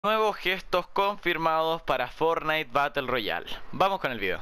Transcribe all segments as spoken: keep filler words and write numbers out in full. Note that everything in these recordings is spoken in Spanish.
Nuevos gestos confirmados para Fortnite Battle Royale. Vamos con el video.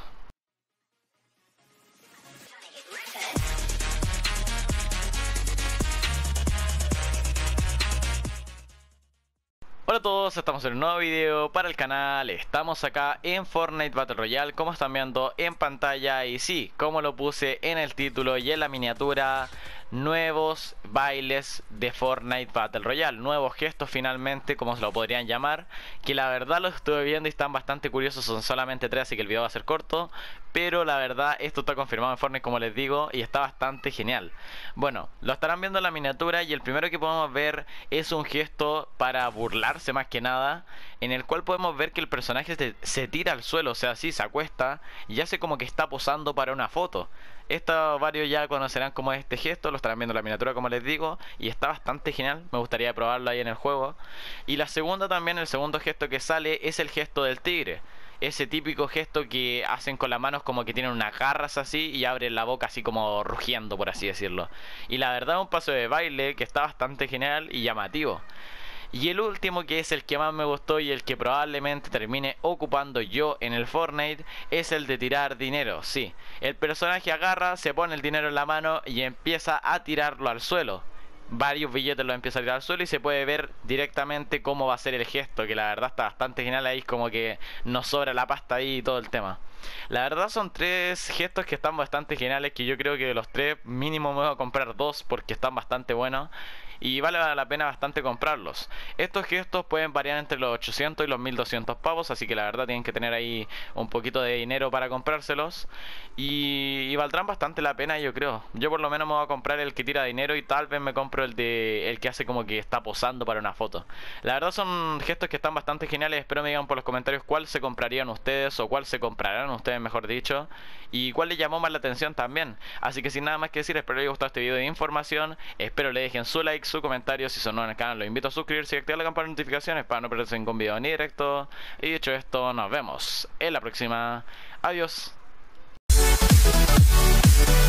Hola a todos, estamos en un nuevo video para el canal. Estamos acá en Fortnite Battle Royale, como están viendo en pantalla. Y sí, como lo puse en el título y en la miniatura, nuevos bailes de Fortnite Battle Royale, nuevos gestos finalmente, como se lo podrían llamar, que la verdad los estuve viendo y están bastante curiosos. Son solamente tres, así que el video va a ser corto, pero la verdad esto está confirmado en Fortnite, como les digo, y está bastante genial. Bueno, lo estarán viendo en la miniatura y el primero que podemos ver es un gesto para burlarse más que nada, en el cual podemos ver que el personaje se, se tira al suelo, o sea, sí, se acuesta y hace como que está posando para una foto. Esto varios ya conocerán como este gesto, lo estarán viendo en la miniatura, como les digo, y está bastante genial, me gustaría probarlo ahí en el juego. Y la segunda también, el segundo gesto que sale es el gesto del tigre. Ese típico gesto que hacen con las manos como que tienen unas garras así y abren la boca así como rugiendo, por así decirlo. Y la verdad es un paso de baile que está bastante genial y llamativo. Y el último, que es el que más me gustó y el que probablemente termine ocupando yo en el Fortnite, es el de tirar dinero. Sí, el personaje agarra, se pone el dinero en la mano y empieza a tirarlo al suelo. Varios billetes lo empieza a tirar al suelo y se puede ver directamente cómo va a ser el gesto, que la verdad está bastante genial. Ahí como que nos sobra la pasta ahí y todo el tema. La verdad son tres gestos que están bastante geniales, que yo creo que de los tres mínimo me voy a comprar dos porque están bastante buenos y vale la pena bastante comprarlos. Estos gestos pueden variar entre los ochocientos y los mil doscientos pavos, así que la verdad tienen que tener ahí un poquito de dinero para comprárselos y, y valdrán bastante la pena, yo creo. Yo por lo menos me voy a comprar el que tira dinero y tal vez me compro el de el que hace como que está posando para una foto. La verdad son gestos que están bastante geniales. Espero me digan por los comentarios cuál se comprarían ustedes o cuál se comprarán ustedes, mejor dicho, y cuál les llamó más la atención también. Así que sin nada más que decir, espero les haya gustado este video de información. Espero le dejen su like, su comentario. Si son nuevos en el canal, los invito a suscribirse y activar la campana de notificaciones para no perderse ningún video ni directo. Y dicho esto, nos vemos en la próxima. Adiós.